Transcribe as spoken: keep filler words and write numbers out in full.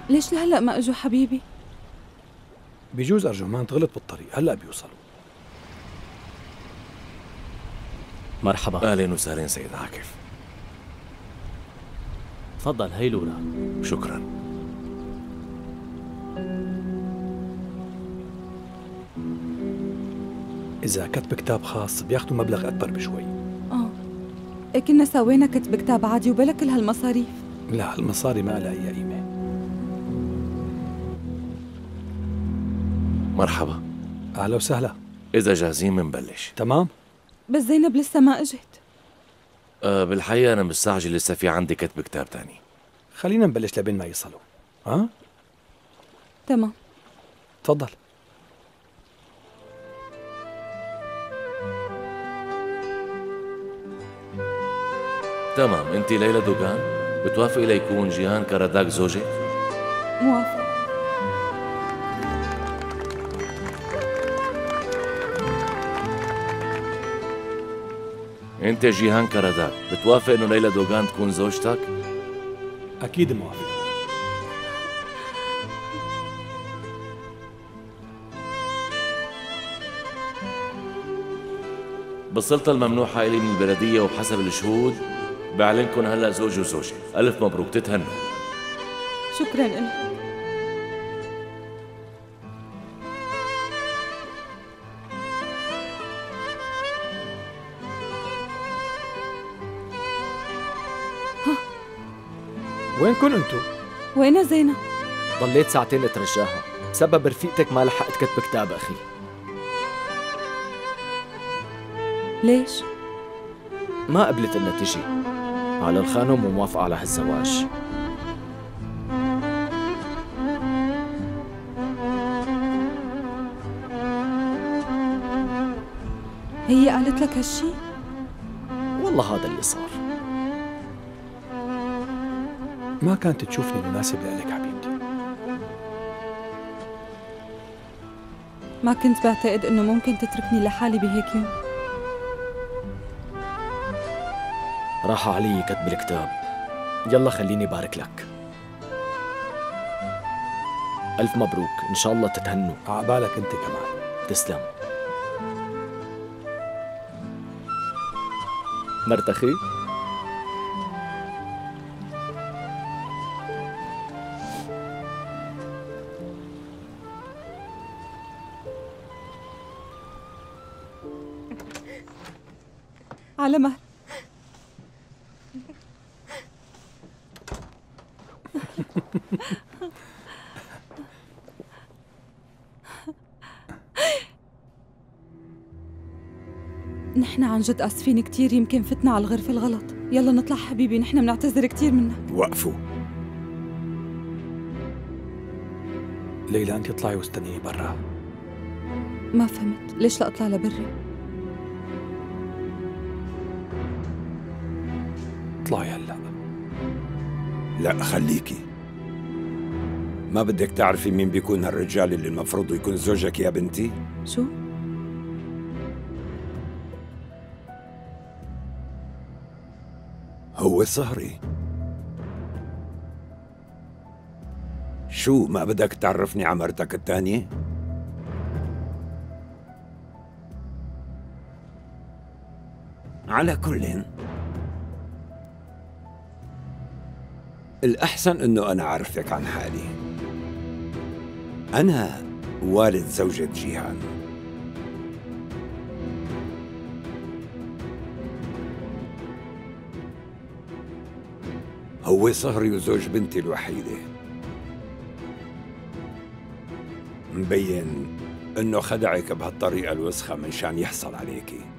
ليش لهلأ ما اجوا حبيبي؟ بيجوز أرجمان تغلط بالطريق، هلأ بيوصلوا. مرحبا. أهلين وسهلين سيد عاكف. تفضل، هي لورا. شكرا. إذا كتب كتاب خاص بياخدوا مبلغ أكبر بشوي. اه إيه كنا سوينا كتب كتاب عادي وبلا كل هالمصاريف. لا، المصاري ما لها أي قيمة. مرحبا. أهلا وسهلا. إذا جاهزين منبلش. تمام. بس زينب لسه ما اجت. أه بالحقيقة أنا مستعجل، لسه في عندي كتب كتاب تاني. خلينا نبلش لبين ما يصلوا. ها؟ تمام. تفضل. تمام. أنت ليلى دوغان بتوافقي ليكون جيهان كرداك زوجك؟ موافق. أنت جيهان كرداك بتوافق إنه ليلى دوغان تكون زوجتك؟ أكيد موافق. بالسلطة الممنوحة إلي من البلدية وبحسب الشهود بعلنكم هلا زوج وزوجة. ألف مبروك، تتهنوا. شكرا لك. وينكن انتو؟ وينها زينب؟ ضليت ساعتين اترجاها بسبب رفيقتك ما لحقت كتب كتاب اخي. ليش؟ ما قبلت انها تجي على الخانم وموافقة على هالزواج. هي قالت لك هالشي؟ والله هذا اللي صار. ما كانت تشوفني مناسب لإلك حبيبتي. ما كنت بعتقد انه ممكن تتركني لحالي بهيك يوم. راح علي كتب الكتاب، يلا خليني بارك لك. ألف مبروك، إن شاء الله تتهنوا. عقبالك أنت كمان. تسلم. مرت أخي؟ على مهل. نحن عن جد آسفين كتير، يمكن فتنا على الغرفة الغلط. يلا نطلع حبيبي، نحن بنعتذر كتير منك. وقفوا. ليلى أنت اطلعي واستنيني برا. ما فهمت، ليش لا أطلع لبرا؟ اطلعي هلا. لا خليكي. ما بدك تعرفي مين بيكون هالرجال اللي المفروض يكون زوجك يا بنتي؟ شو؟ هو صهري. شو ما بدك تعرفني على مرتك الثانية؟ على كل الأحسن إنه أنا أعرفك عن حالي. أنا والد زوجة جيهان. هو صهري وزوج بنتي الوحيدة. مبين إنه خدعك بهالطريقة الوسخة منشان يحصل عليكي.